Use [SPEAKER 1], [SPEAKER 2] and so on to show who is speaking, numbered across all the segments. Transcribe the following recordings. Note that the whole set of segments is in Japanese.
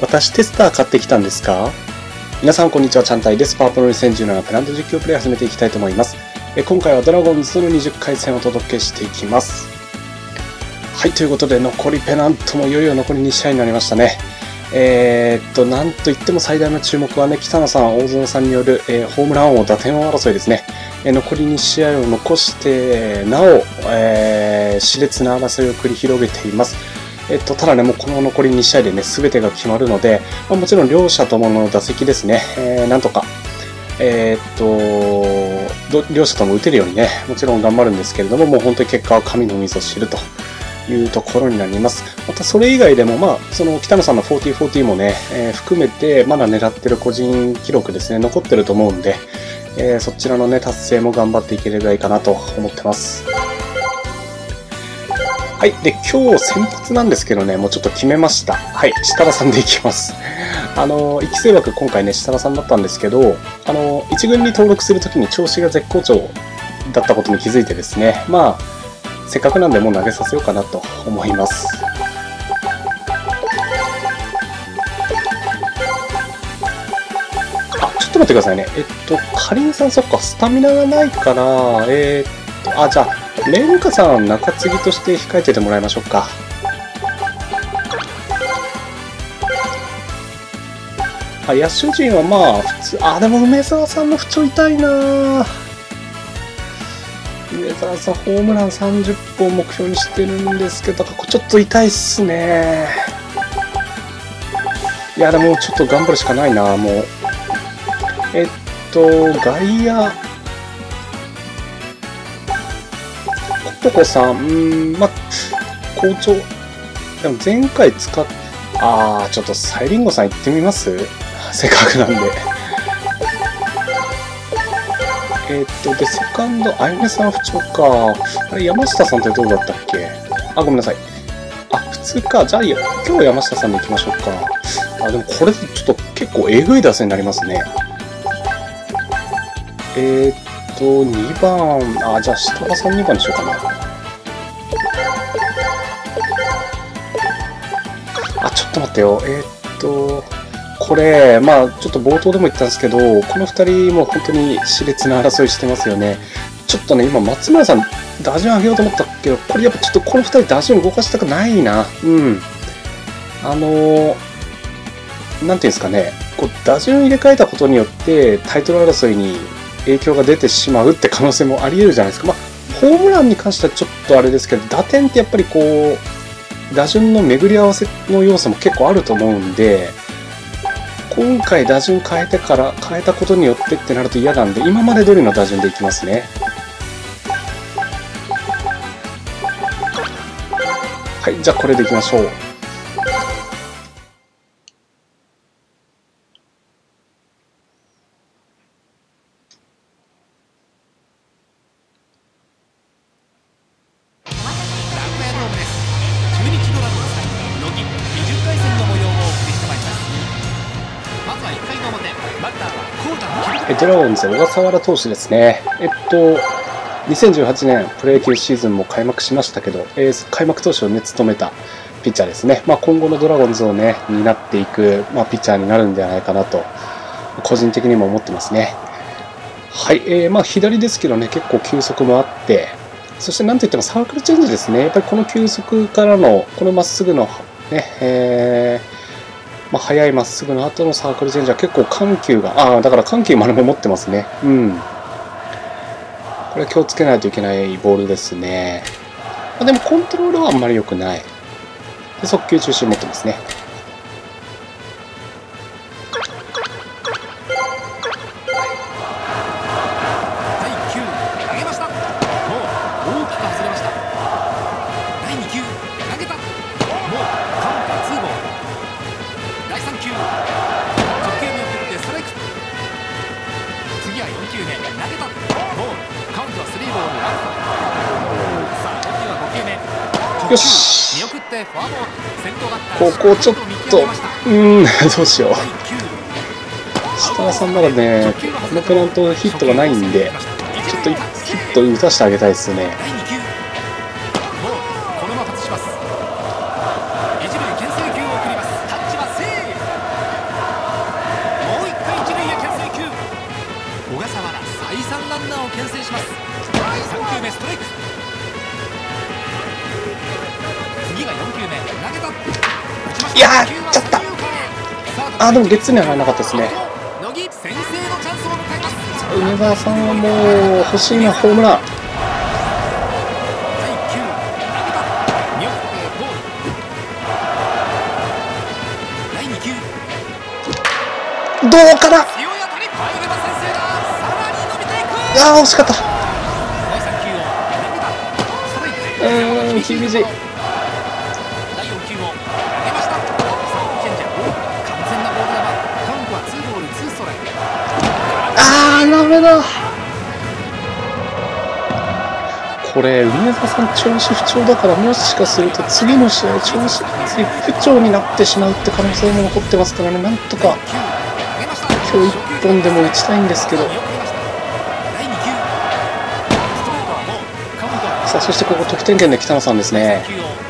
[SPEAKER 1] 私テスター買ってきたんですか？皆さんこんにちは、ちゃんたいです。パワープロ2017ペナント実況プレイ始めていきたいと思います。今回はドラゴンズの20回戦をお届けしていきます。はい、ということで残りペナントもいよいよ残り2試合になりましたね。なんといっても最大の注目はね、北野さん、大園さんによる、ホームラン王、打点王争いですね。残り2試合を残して、なお、熾烈な争いを繰り広げています。ただね、もうこの残り2試合でね、全てが決まるので、もちろん両者ともの打席ですね、なんとか、両者とも打てるようにね、もちろん頑張るんですけれども、もう本当に結果は神のみぞ知るというところになります。またそれ以外でも、その北野さんの4040もね、含めて、まだ狙ってる個人記録ですね、残ってると思うんで、そちらのね、達成も頑張っていければいいかなと思ってます。はい。で、今日先発なんですけどね、もうちょっと決めました。はい。設楽さんでいきます。育成枠今回ね、設楽さんだったんですけど、1軍に登録するときに調子が絶好調だったことに気づいてですね、せっかくなんでもう投げさせようかなと思います。ちょっと待ってくださいね。かりんさん、そっか、スタミナがないから、じゃあ、レンカさん、中継ぎとして控えててもらいましょうか。野手陣は普通、でも梅沢さんの不調痛いなぁ。梅沢さん、ホームラン30本目標にしてるんですけど、ちょっと痛いっすね。いや、でもちょっと頑張るしかないな、もう。外野、ココさん、好調。でも前回使っ、ちょっとサイリンゴさん行ってみます？せっかくなんで。で、セカンド、あゆめさん不調か。あれ、山下さんってどうだったっけ？ごめんなさい。普通か。じゃあ、今日山下さんで行きましょうか。でもこれちょっと結構えぐい打線になりますね。2番、じゃあ、下場さん2番にしようかな。ちょっと待ってよ。これ、ちょっと冒頭でも言ったんですけど、この2人も本当に熾烈な争いしてますよね。ちょっとね、今、松村さん、打順上げようと思ったけど、これやっぱちょっとこの2人打順動かしたくないな。なんていうんですかね、打順入れ替えたことによって、タイトル争いに影響が出てしまうって可能性もあり得るじゃないですか。ホームランに関してはちょっとあれですけど、打点ってやっぱり打順の巡り合わせの要素も結構あると思うんで、今回打順変えたことによってってなると嫌なんで、今まで通りの打順でいきますね。はい、じゃあこれでいきましょう。ドラゴンズ小笠原投手ですね。2018年プロ野球シーズンも開幕しましたけど、開幕投手をね務めたピッチャーですね。今後のドラゴンズをね担っていく、ピッチャーになるんではないかなと個人的にも思ってますね。はい、左ですけどね、結構球速もあって、そしてなんといってもサークルチェンジですね。やっぱりこの球速からのこのまっすぐのね、速いまっすぐの後のサークルチェンジは結構緩急が、だから緩急丸も持ってますね。これ気をつけないといけないボールですね。でもコントロールはあんまり良くない。で、速球中心持ってますね。よし、ここちょっとどうしよう。設楽さんまだね、このペナントヒットがないんで、ちょっとヒット打たせてあげたいですね。 いやー、ちゃった。あー、でもゲッツーにはならなかったですね。梅澤さんはもう欲しいな、ホームラン。どうかな。あー、惜しかった。厳しい。あー、ダメだ。これ梅澤さん調子不調だから、もしかすると次の試合調子不調になってしまうって可能性も残ってますからね。なんとか今日1本でも打ちたいんですけど。さあ、そしてここ得点圏で北野さんですね。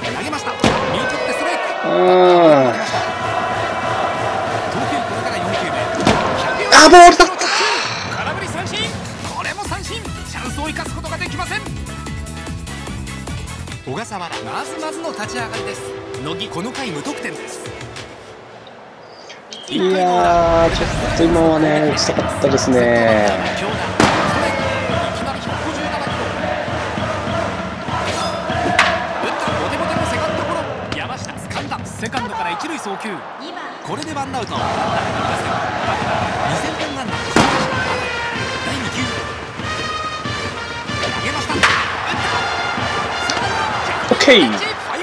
[SPEAKER 1] あ、ボールだった。
[SPEAKER 2] 空振り三振。これも三振。チャンスを生かすことができません。小笠原、まずの立ち上がりです。乃木この回無得点です。
[SPEAKER 1] いやー、ちょっと今はね、打ちたかったですね。
[SPEAKER 2] セカンドから一塁送球。これでワンアウト。ランナーがいません。2000本安打。第2球投げました。
[SPEAKER 1] オッケー。
[SPEAKER 2] ファインプレー。これでツーアウト。ランナーが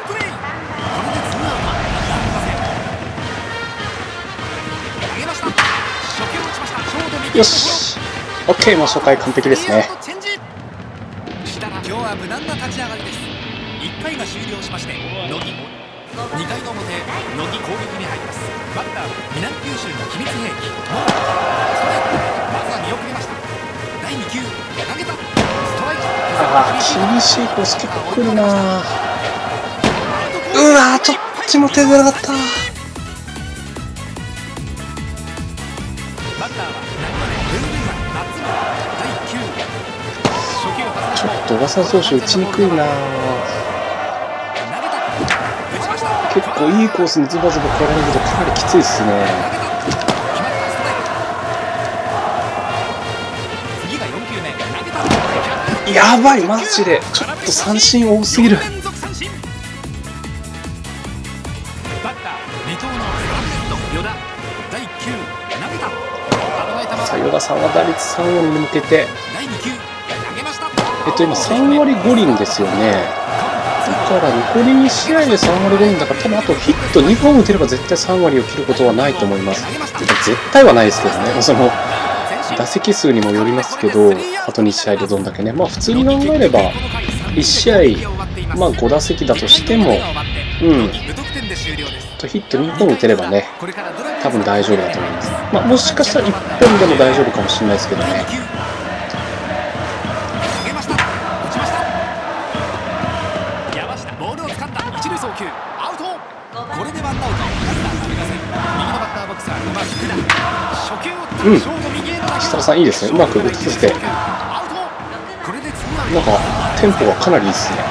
[SPEAKER 2] いません。投げました。初球打ちました。ショート右。
[SPEAKER 1] よし、オッケー。もう初回完璧ですね。
[SPEAKER 2] 今日は無難な立ち上がりです。1回が終了しまして、乃木2回の表、乃木攻撃に入ります。バッターは南九州の秘密兵器。ストライク。まずは見送りました。第2球投げた。ストライク。
[SPEAKER 1] あー、厳しいコース結構来るな。うわー、ちょっちも手出なかった。
[SPEAKER 2] バッターは第9初球外
[SPEAKER 1] ちょっと小笠原投手打ちにくいな。結構いいコースにズバズバ来られるけど、かなりきついですね。やばい、マジでちょっと三振多すぎる。さあ、与田さんは打率3割に向けて、今3割5厘ですよね。だから残り2試合で3割5厘だから、多分あとヒット2本打てれば絶対3割を切ることはないと思います。絶対はないですけどね。その打席数にもよりますけど、あと2試合でどんだけね、まあ普通に考えれば1試合、まあ5打席だとしても、ヒット2本打てればね、多分大丈夫だと思います。まあもしかしたら1本でも大丈夫かもしれないですけどね。設楽さんいいですね。うまく打たせて、なんかテンポがかなりいいですね。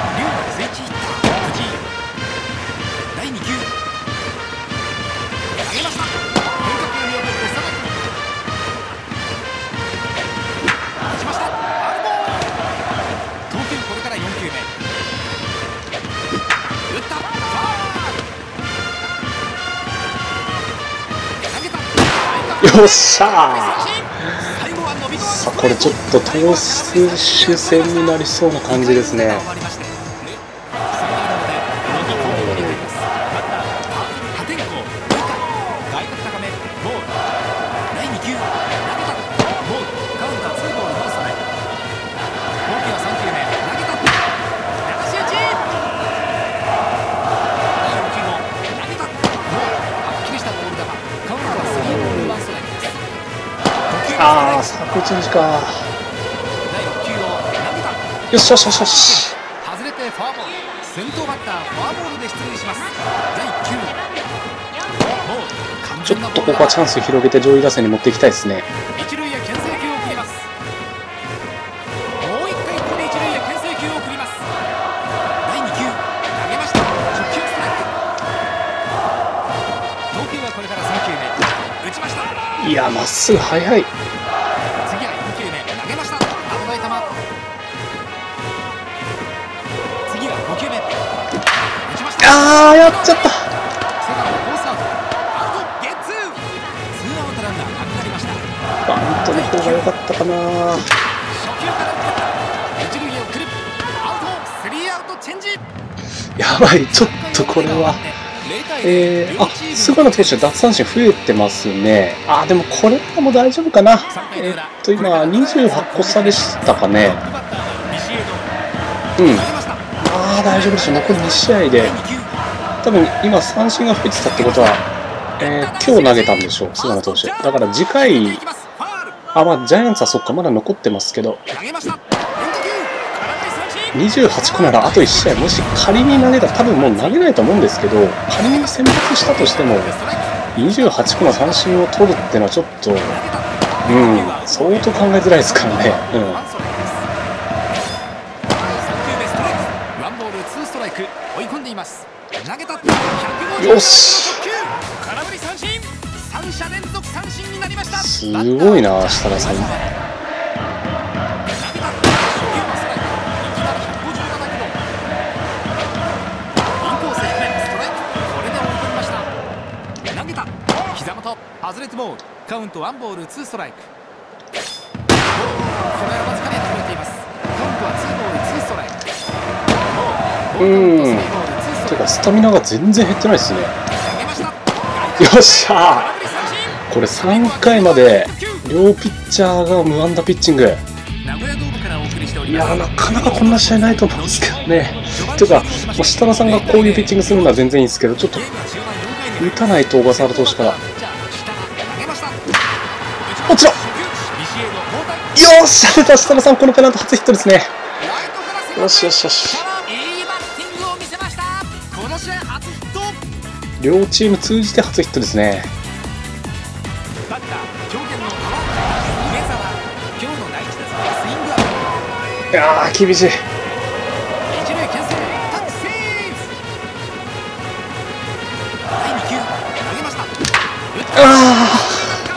[SPEAKER 1] よっしゃー。さあ、これちょっと投手戦になりそうな感じですね。ああ、昨日か。よしよしよしよし。
[SPEAKER 2] 外れてフォアボール。先頭バッターフォアボールで出塁します。第9。
[SPEAKER 1] ちょっとここはチャンス広げて上位打線に持っていきたいですね。
[SPEAKER 2] 一塁へ牽制球を送ります。もう一回ここで一塁へ牽制球を送ります。第2球投げました。直球ストライク。
[SPEAKER 1] いや、まっすぐ速い。
[SPEAKER 2] 次は4球目投げました。危ない球。次は5球目打ちました。
[SPEAKER 1] あー、やっちゃった。
[SPEAKER 2] セカンドコースアウト。アウトゲッツー。ツーアウトランナーなくなりました。
[SPEAKER 1] バントの方が良かったかな。
[SPEAKER 2] 初球から打った一塁へ送る。アウト。スリーアウトチェンジ。
[SPEAKER 1] やばい、ちょっとこれは。あ、菅野投手奪三振増えてますね。あ、でもこれはもう大丈夫かな。今28個差でしたかね。うん。ああ、大丈夫でしょう。残り2試合で。多分今三振が増えてたってことは、今日投げたんでしょう、菅野投手。だから次回、まあジャイアンツはそっか、まだ残ってますけど。28個ならあと1試合、もし仮に投げたら多分もう投げないと思うんですけど、仮に先発したとしても28個の三振を取るっていうのはちょっと、相当考えづらいですからね。よし、すごいな、設楽さん。
[SPEAKER 2] 外れてボール。カウントワンボールツーストライク。これはわずかに倒れています。カウントはツーボールツーストライク。
[SPEAKER 1] てかスタミナが全然減ってないですね。よっしゃー。これ3回まで両ピッチャーが無安打ピッチング。いやー、なかなかこんな試合ないと思うんですけどね。ていうか、設楽さんがこういうピッチングするのは全然いいんですけど、ちょっと打たないと小笠原投手から。もちろん。よっしゃ、出た。設楽さん、このペナント初ヒットですね。よしよしよし。両チーム通じて初ヒットですね。いやー、厳しい。あー、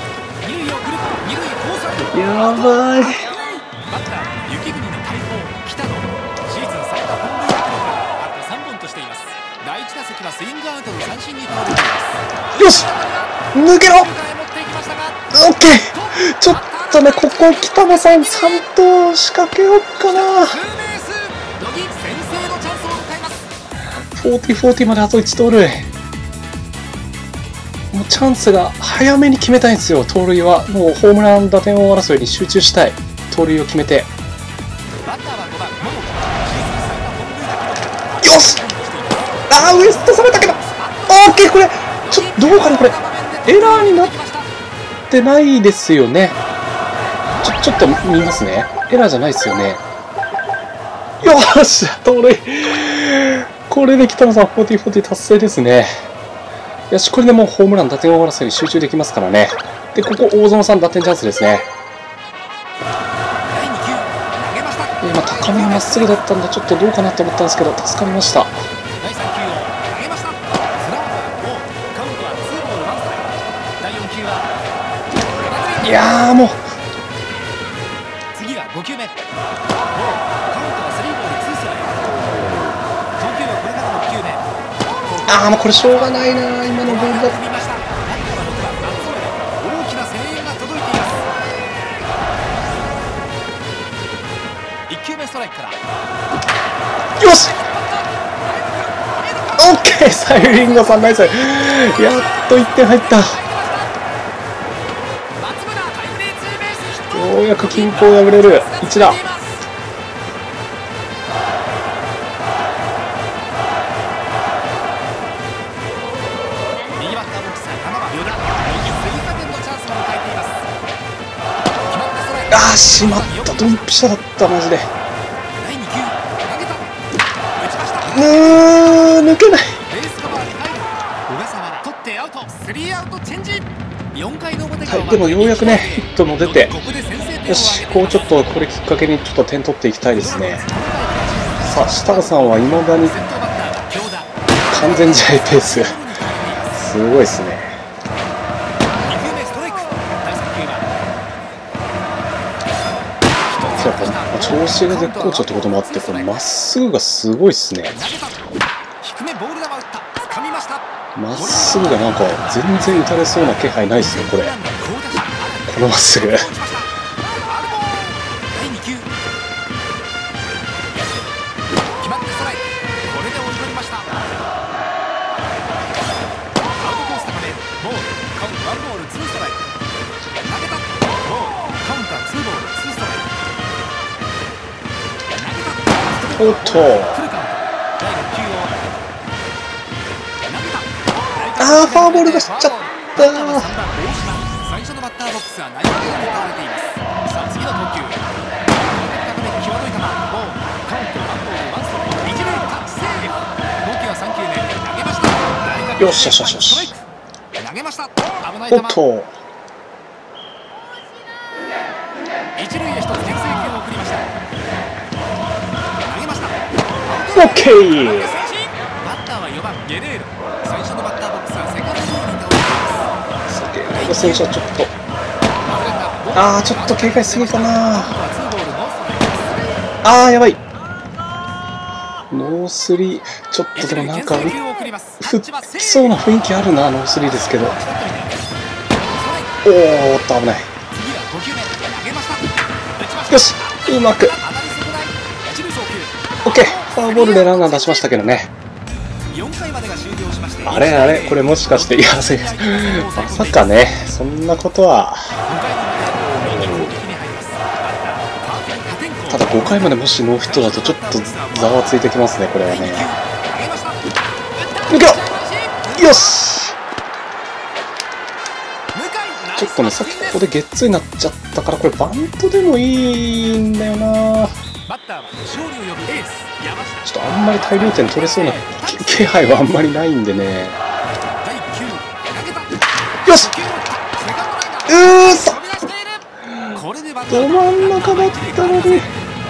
[SPEAKER 1] やばい。
[SPEAKER 2] バッター雪国の大砲北野。シーズン最多本塁打記録はあと3本としています。第1打席はスイングアウトの三振に倒れています。
[SPEAKER 1] よし、抜けろ。オッケー。ちょっとね、ここ北野さん3投仕掛けようかな。40-40まであと1盗塁。もうチャンスが早めに決めたいんですよ。盗塁はもうホームラン打点王争いに集中したい。盗塁を決めて。よし、あー、ウエストされたけど、オーケー。これどうかな。これエラーになってないですよね。ちょっと見ますね。エラーじゃないですよね。よっしゃ、盗塁。これで北野さん40-40達成ですね。よし、これでもうホームラン打点王争いに集中できますからね。で、ここ大園さん打点チャンスですね。今高めのまっすぐだったんでちょっとどうかなと思ったんですけど、助かりました。いやー、もう
[SPEAKER 2] 次は5球目。
[SPEAKER 1] ああ、もうこれしょうがないな、今のボールだ。
[SPEAKER 2] 大きな声援が届いています。1球目ストライクから。
[SPEAKER 1] よし、オッケー。サイリンゴさんナイス。やっと1点入った。ようやく均衡を破れる一打。あー、しまった。ドンピシャだった、マジで。抜けない。はい、でもようやくね、ヒットも出て、よし、こうちょっとこれきっかけにちょっと点取っていきたいですね。さあ、設楽さんはいまだに完全試合ペース。すごいですね。 調子が絶好調ってこともあって、これまっすぐがすごいっすね。まっすぐがなんか全然打たれそうな気配ないっすね、これ。このまっすぐ。おっと、あー、フォアボール出しちゃった。最初のバッターボックスは内野ゴロに倒れています。さあ次の投球、際どい球、ボール、カウントワンボールワンストライク、一塁タッチセーフ。合計は3球目、投げました。よしよしよしよし。投げました。危ない球。おっと、一塁へ一つ牽制球を送りました。投げました。オッケー。バッターは4番ゲレーロ。最初のバッターボックスはセカンドゴロに倒れています。ゲレーロ選手はちょっと、ちょっと警戒しすぎかな。やばい。ノースリー、ちょっとでもなんか振ってそうな雰囲気あるな。ノースリーですけど、おーっと危ない。よし、うまく OK。 フォアボールでランナー出しましたけどね。あれあれ、これもしかして、いや、まさかね、そんなことは。ただ5回までもしノーヒットだとちょっとざわついてきますね、これはね。抜けろ、よし。ちょっとね、さっきここでゲッツーになっちゃったから、これバントでもいいんだよな。ちょっとあんまり大量点取れそうな気配はあんまりないんでね。よし、ど真ん中だったのに。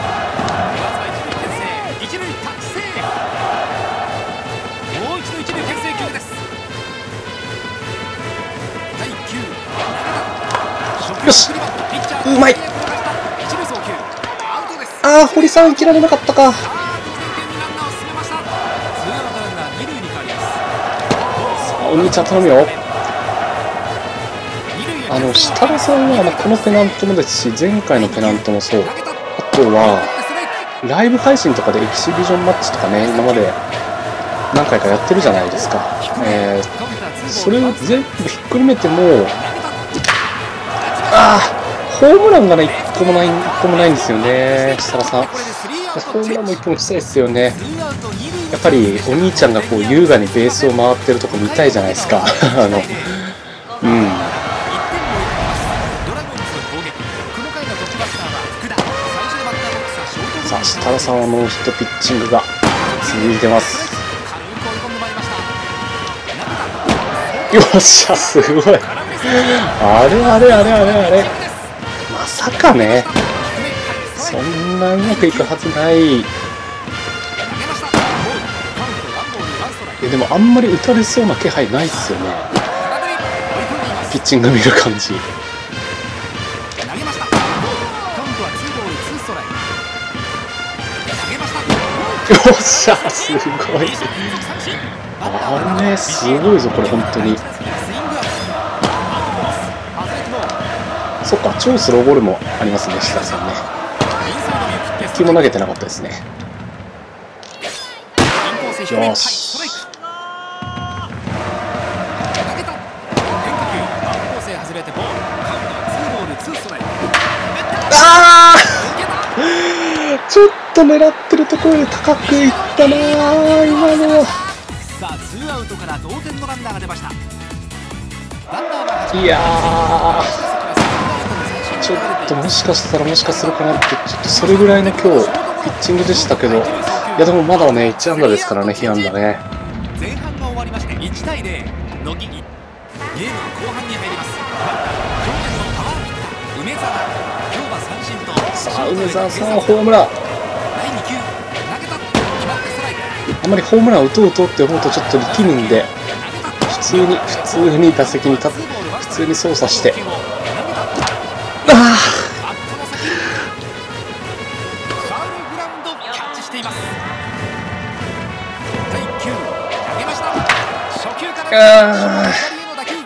[SPEAKER 1] よし、うまい。堀さん切られなかったか。お兄ちゃん頼むよ。設楽さんはこのペナントもですし、前回のペナントもそう、あとはライブ配信とかでエキシビジョンマッチとかね、今まで何回かやってるじゃないですか。それを全部ひっくるめても、ホームランがね、1個もないんですよね、設楽さん。ホームランも1本打ちたいですよね。やっぱりお兄ちゃんがこう優雅にベースを回ってるとこ見たいじゃないですか。さあ、設楽さんはノーヒットピッチングが続いてます。よっしゃ、すごい。あれあれあれあれあれ、まさかね、そんなうまくいくはずない。でもあんまり打たれそうな気配ないっすよね、ピッチング見る感じ。よっしゃ、すごい。あれすごいぞ、これ本当に。そっか、超スローボールもありますね、設楽さんね。1球も投げてなかったですね。よし。ちょっと狙ってるところで高くいったな、今の。さあ、ツーアウトから同点のランナーが出ました。いやー、ちょっともしかしたらもしかするかなって、ちょっとそれぐらいの今日ピッチングでしたけど、いやでもまだね1安打ですからね、被安打ね。前半が終わりまして1対0、乃木ゲームの後半に入ります。去年のパワーヒッター梅澤、今日は三振と。さあ、梅澤さんホームラン。あんまりホームラン打とうって思うとちょっと力むんで、普通に打席に立って普通に操作して、
[SPEAKER 2] 左への打球、アウト。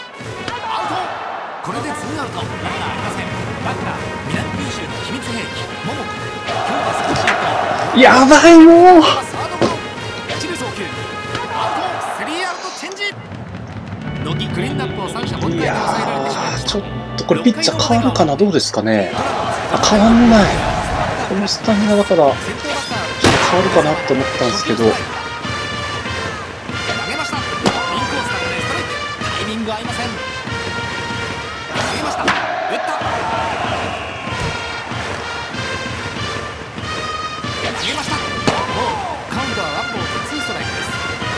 [SPEAKER 2] これでツーアウト、ランナーありません。バッター南九州の秘密兵器桃子、今日は三振と
[SPEAKER 1] やばい、もう
[SPEAKER 2] サードゴロ、一塁送球、アウト、スリーアウトチェンジ。乃木クリーンナップを三者凡退で抑えられてしまいました。
[SPEAKER 1] ちょっとこれピッチャー変わるかな、どうですかね。変わんない。このスタミナだからちょっと変わるかなって思ったんですけど、
[SPEAKER 2] 投げました。インコース高めストライク、タイミング合いません。投げました。打った。投げました。もうカウントはワンボールツーストライクです。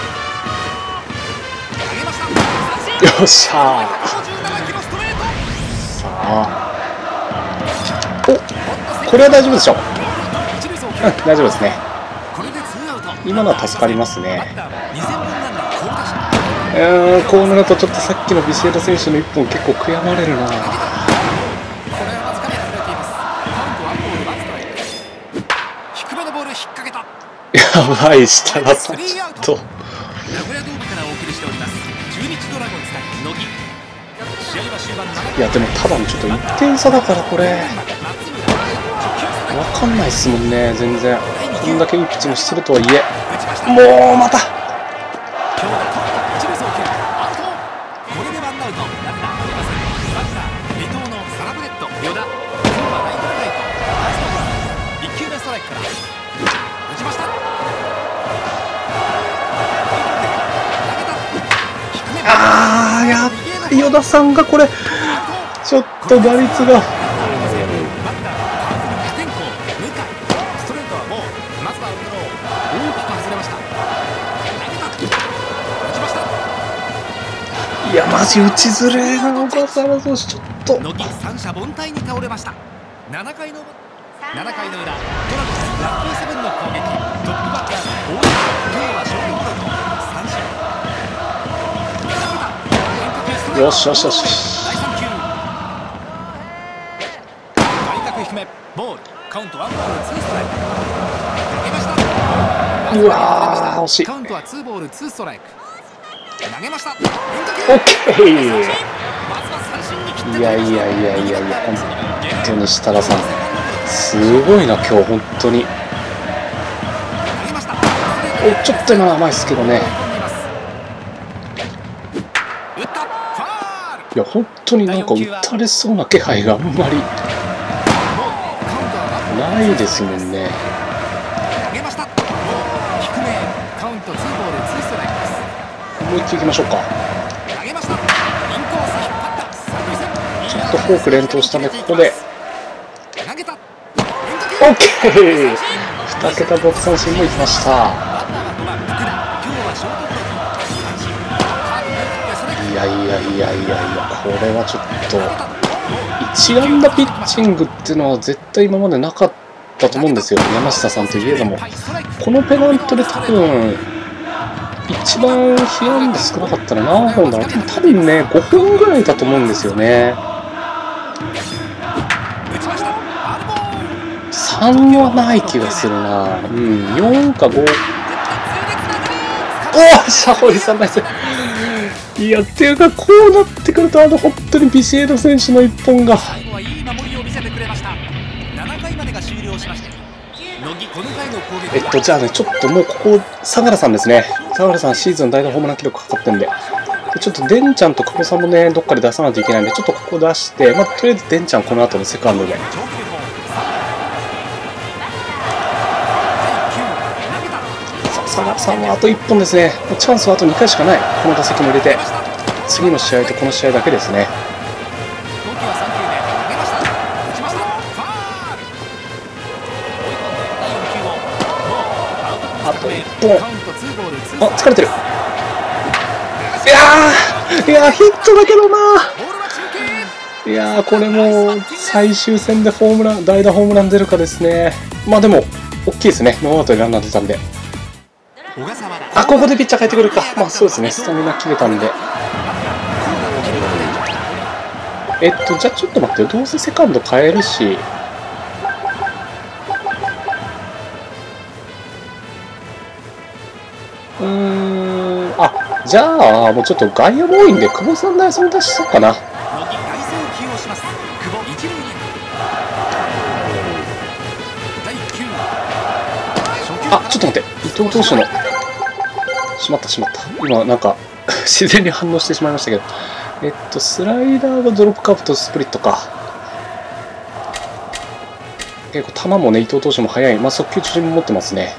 [SPEAKER 2] 投げました。三振。
[SPEAKER 1] よっしゃー。
[SPEAKER 2] 57キロストレート。
[SPEAKER 1] さあ、お、これは大丈夫でしょう。
[SPEAKER 2] 一塁送球。
[SPEAKER 1] 大丈夫ですね。
[SPEAKER 2] これでツーアウト。
[SPEAKER 1] 今のは助かりますね。
[SPEAKER 2] バッターは2000本ランナー好打者。
[SPEAKER 1] こうなるとちょっとさっきのビシエド選手の1本結構悔やまれるな。
[SPEAKER 2] これはわずかに外れています。カウントワンボールワンストライク。低めのボール引っ掛けた。
[SPEAKER 1] やばい、設楽さんちょっと。
[SPEAKER 2] 名古屋ドームからお送りしております中日ドラゴンズ対乃木。試合は終盤7回。
[SPEAKER 1] いやでも多分ちょっと1点差だからこれ分かんないっすもんね、全然。こんだけいいピッチングしてるとはいえ。もうまた
[SPEAKER 2] 今日はトップ一塁送球アウト。これでワンアウト、ランナーありません。バッター離島のサラブレッド与田、今日はライトフライとファーストゴロ。1球目ストライクから打ちました。
[SPEAKER 1] あー、やっぱり与田さんがこれちょっと打率が。いやマジ打ちづれえな、小笠原投手ちょっと。
[SPEAKER 2] 乃木三者凡退に倒れました。7回の裏、ドラゴンズラッキーセブンの攻撃、トップバッターの大山、今日はショートゴロと三振。
[SPEAKER 1] よしよしよし。
[SPEAKER 2] 第3球、外角低めボール、カウントワンボールツーストライク。投げました。
[SPEAKER 1] うわー惜しい。
[SPEAKER 2] カウントはツーボールツーストライク。投げました。
[SPEAKER 1] オッケー。いやいやいやいやいや、本当に設楽さんすごいな今日本当に。お、ちょっと今の甘いですけどね。いや本当になんか打たれそうな気配があんまりないですもんね。もう一球いきましょうか。ちょっとフォーク連投したね、ここで。オッケー、2桁奪三振もいきました。いやいやいやいやいや、これはちょっと1安打ピッチングっていうのは絶対今までなかったと思うんですよ、山下さんといえども。このペナントで多分一番被安打少なかったら何本だろう。多分ね5本ぐらいだと思うんですよね。3はない気がするな。うん、4か5。おお、シャホリさんナイス。いやっていうか、こうなってくると本当にビシエド選手の1本が。じゃあね、ちょっともうここ相良さんですね。相良さんシーズン代打ホームラン記録かかってるんで、ちょっとデンちゃんと久保さんもねどっかで出さないといけないんで、ちょっとここ出して、まあ、とりあえずデンちゃんこの後のセカンドで。相良さんはあと1本ですね。チャンスはあと2回しかない。この打席も入れて次の試合とこの試合だけですね。あと1本。あ、疲れてる。いやーヒットだけどな。いやーこれも最終戦でホームラン、代打ホームラン出るかですね。まあでも大きいですね。ノーアウトでランナー出たんで。あ、ここでピッチャー変えてくるか。まあそうですね、スタミナ切れたんで。じゃあちょっと待ってよ、どうせセカンド変えるし。あ、 じゃあ、もうちょっと外野も多いんで、久保さんの休み出しそうかな。あ、ちょっと待って、伊藤投手の。しまったしまった。今、なんか、自然に反応してしまいましたけど。スライダーがドロップカーブとスプリットか。結構、球もね、伊藤投手も速い。まあ、速球中心も持ってますね。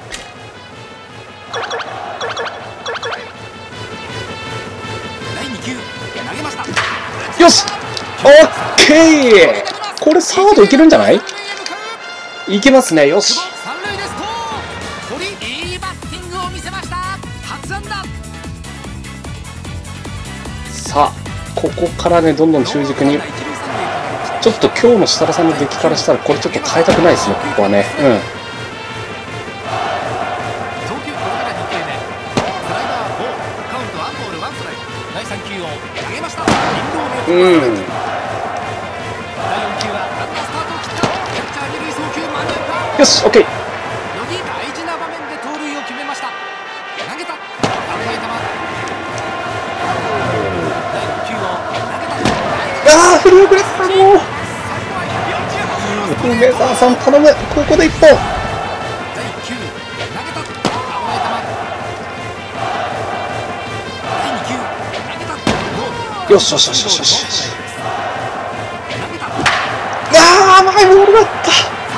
[SPEAKER 1] よし！オッケー！これ、サードいけるんじゃない？いけますね。よし。さあ、ここからね、どんどん中軸に。ちょっと今日の設楽さんの出来からしたら、これちょっと変えたくないですね、ここはね。よし、オッケー。振り遅れた。もう梅沢さん頼む、ここで一本。よしよしよしよしよし。前ボールだった。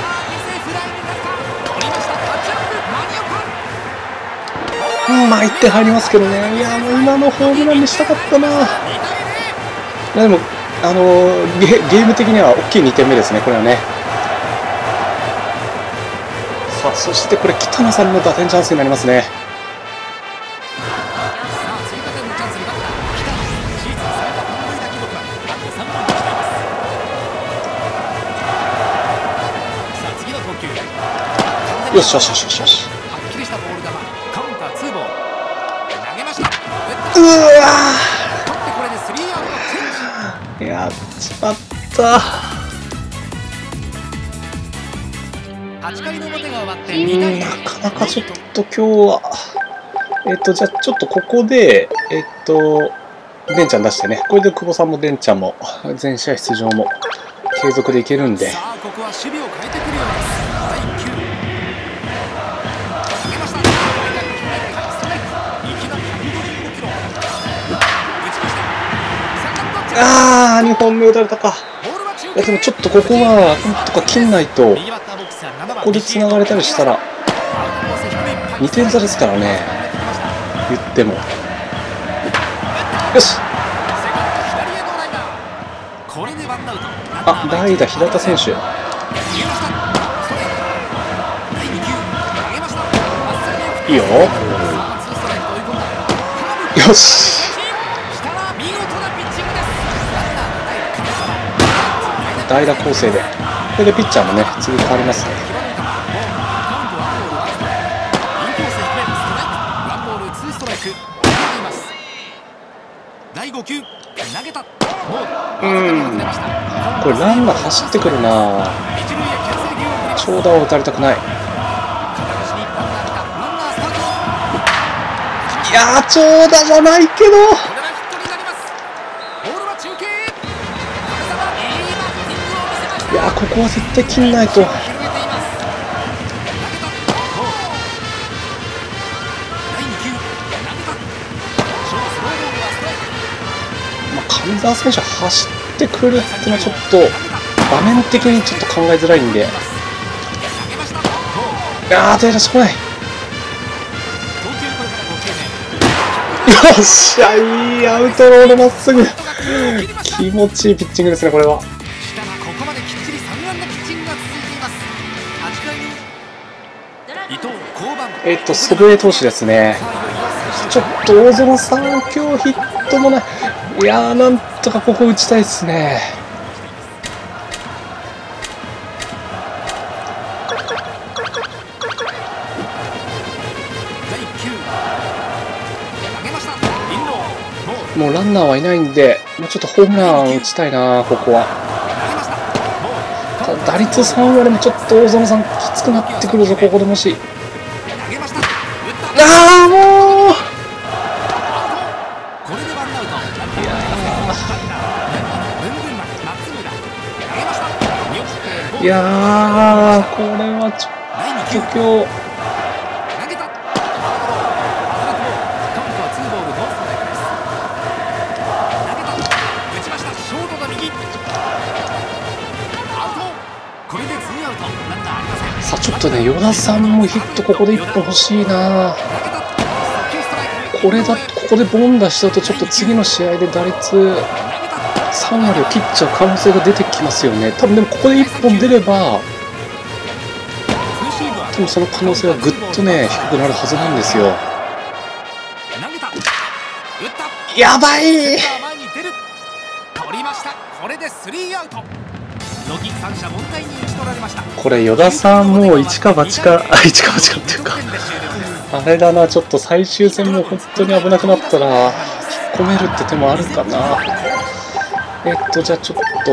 [SPEAKER 1] まあ1点入りますけどね。いやもう今のホームランにしたかったな。でもゲーム的には大きい2点目ですね、これはね。さあ、そしてこれ、北野さんの打点チャンスになりますね。よしよしよしよしよし。うわー、やっちまった。なかなかちょっと今日はじゃあちょっとここでデンちゃん出してね、これで久保さんもデンちゃんも全試合出場も継続でいけるんで。2本目打たれたか。いやでもちょっとここはなんとか切んないと、ここでつながれたりしたら2点差ですからね、言っても。よし。代打平田選手。いいよ。よし。代打構成で、これでピッチャーもね、次変わりますね。これランナー走ってくるな。長打を打たれたくない。いやー、長打じゃないけど。いやー、ここは絶対切んないと。上沢選手走ってくるっていうのはちょっと場面的にちょっと考えづらいんで。いやー、手出してこない。よっしゃ、いいアウトロールまっすぐ。気持ちいいピッチングですね、これは。祖父江投手ですね。ちょっと大園さん、今日ヒットもない。いやー、なんとかここ打ちたいですね。もうランナーはいないんで、もうちょっとホームラン打ちたいな、ここは。打率3割もちょっと大園さんきつくなってくるぞ、ここでもし。もういやー、これはちょっと今日。
[SPEAKER 2] 投げた。カウントは2ボールノーストライクです。投げた。打ちました。ショートが右。アウト。これで2アウト。ランナーありません。
[SPEAKER 1] さあちょっとね、与田さんもヒットここで1本欲しいな。ここでボン出しちゃうとちょっと次の試合で打率3割を切っちゃう可能性が出てきますよね。多分でもここで1本出れば多分その可能性はぐっとね低くなるはずなんですよ。やばい。これ与田さんもう一か八か一か八かっていうかあれだな、ちょっと最終戦も本当に危なくなったら引っ込めるって手もあるかな。じゃあちょっと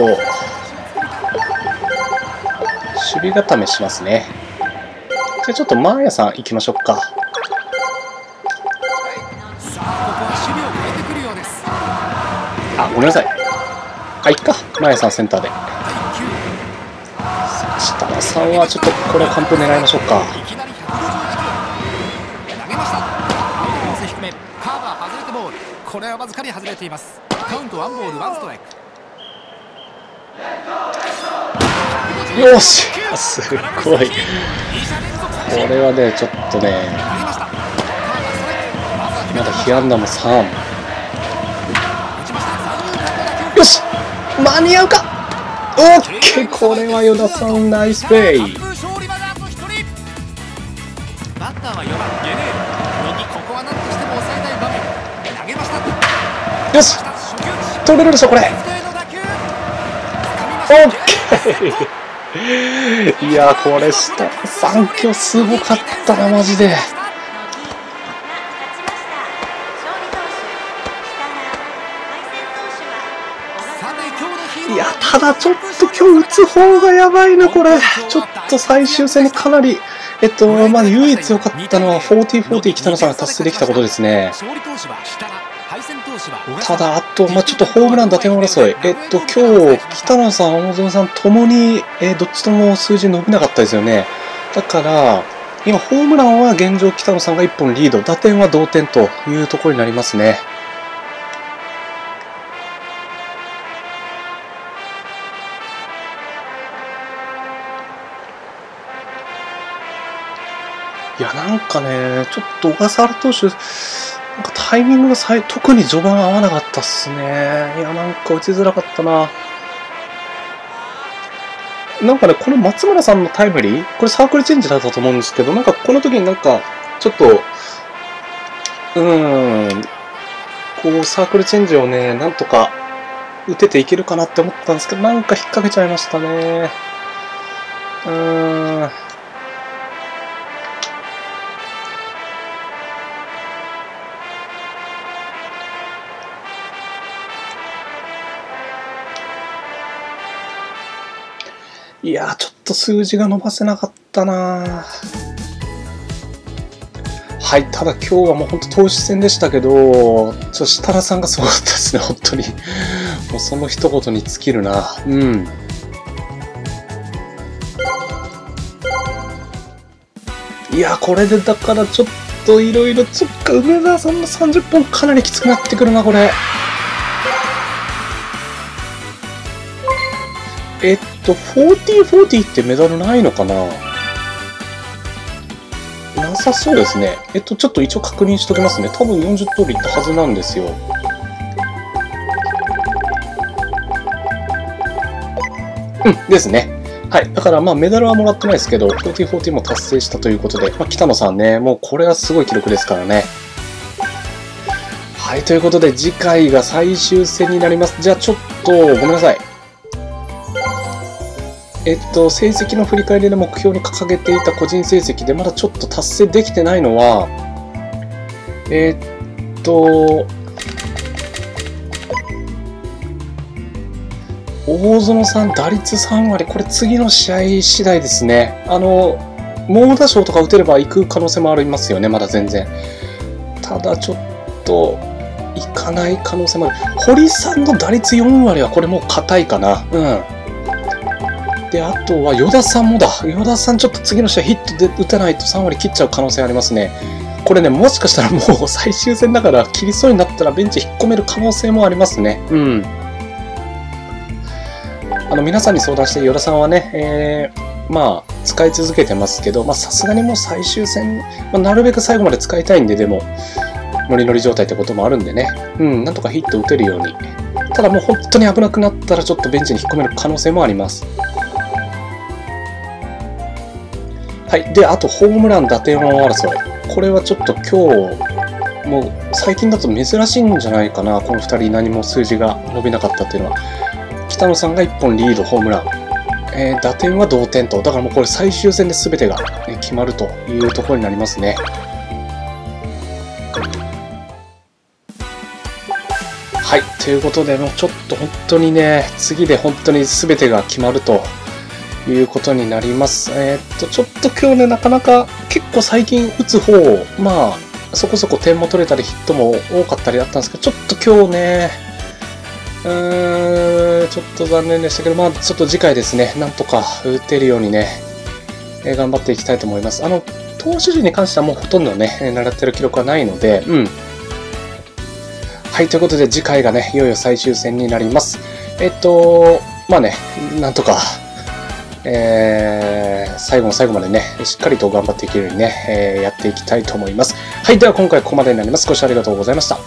[SPEAKER 1] 守備固めしますね。じゃあちょっとマーヤさん行きましょうか。あ、ごめんなさい。あ、いっか。マーヤさんセンターで。設楽さんはちょっとこれ完封狙いましょうか。
[SPEAKER 2] これはわずかに外れています。カウント1ボール1ストライク。
[SPEAKER 1] よし、すごい。これはねちょっとねまだ被安打も3。よし、間に合うか。オッケー、これは与田さんナイスプレー。
[SPEAKER 2] バッターは4番ゲレーロ。ここは何としても抑えたい場面。
[SPEAKER 1] よし、取れるでしょこれ。オッケー。いやこれ下3強すごかったなマジで。いやただちょっと今日打つ方がやばいなこれ。ちょっと最終戦にかなりまあ唯一良かったのは40-40北野さんが達成できたことですね。ただあと、ちょっとホームラン打点争い、今日北野さん大園さんともに、どっちとも数字伸びなかったですよね。だから今ホームランは現状北野さんが1本リード、打点は同点というところになりますね。いやなんかねちょっと小笠原投手なんかタイミングが特に序盤合わなかったっすね。いやなんか打ちづらかったな。なんかねこの松村さんのタイムリーこれサークルチェンジだったと思うんですけど、なんかこの時になんかちょっとこうサークルチェンジをねなんとか打てていけるかなって思ったんですけど、なんか引っ掛けちゃいましたね。いやーちょっと数字が伸ばせなかったな。はい、ただ今日はもう本当投手戦でしたけど、設楽さんがすごかったですね、本当に。もうその一言に尽きるな。いや、これでだからちょっといろいろ、そっか、梅沢さんの30本かなりきつくなってくるな、これ。40-40ってメダルないのかな？なさそうですね。ちょっと一応確認しときますね。多分40通りいったはずなんですよ。ですね。はい。だからメダルはもらってないですけど、40-40も達成したということで、北野さんね、もうこれはすごい記録ですからね。はい。ということで、次回が最終戦になります。じゃあちょっと、ごめんなさい。成績の振り返りで目標に掲げていた個人成績でまだちょっと達成できてないのは、大園さん打率3割、これ次の試合次第ですね。猛打賞とか打てれば行く可能性もありますよね、まだ全然。ただちょっと、いかない可能性もある。堀さんの打率4割はこれもう硬いかな。 で、あとは、与田さんもだ。与田さん、ちょっと次の試合ヒットで打たないと3割切っちゃう可能性ありますね。これね、もしかしたらもう最終戦だから切りそうになったらベンチ引っ込める可能性もありますね。うん。皆さんに相談して、与田さんはね、まあ、使い続けてますけど、まあ、さすがにもう最終戦、まあ、なるべく最後まで使いたいんで、でも、ノリノリ状態ってこともあるんでね。うん、なんとかヒット打てるように。ただもう本当に危なくなったらちょっとベンチに引っ込める可能性もあります。はい。で、あと、ホームラン、打点王争い。これはちょっと今日、もう最近だと珍しいんじゃないかな。この2人何も数字が伸びなかったっていうのは。北野さんが1本リード、ホームラン。打点は同点と。だからもうこれ最終戦で全てが、ね、決まるというところになりますね。はい。ということで、もうちょっと本当にね、次で本当に全てが決まると。いうことになります。ちょっと今日ね、なかなか結構最近打つ方、まあ、そこそこ点も取れたりヒットも多かったりだったんですけど、ちょっと今日ね、ちょっと残念でしたけど、まあ、ちょっと次回ですね、なんとか打てるようにね、頑張っていきたいと思います。投手陣に関してはもうほとんどね、狙ってる記録はないので、うん。はい、ということで次回がね、いよいよ最終戦になります。まあね、なんとか、最後の最後までね、しっかりと頑張っていけるようにね、やっていきたいと思います。はい、では今回ここまでになります。ご視聴ありがとうございました。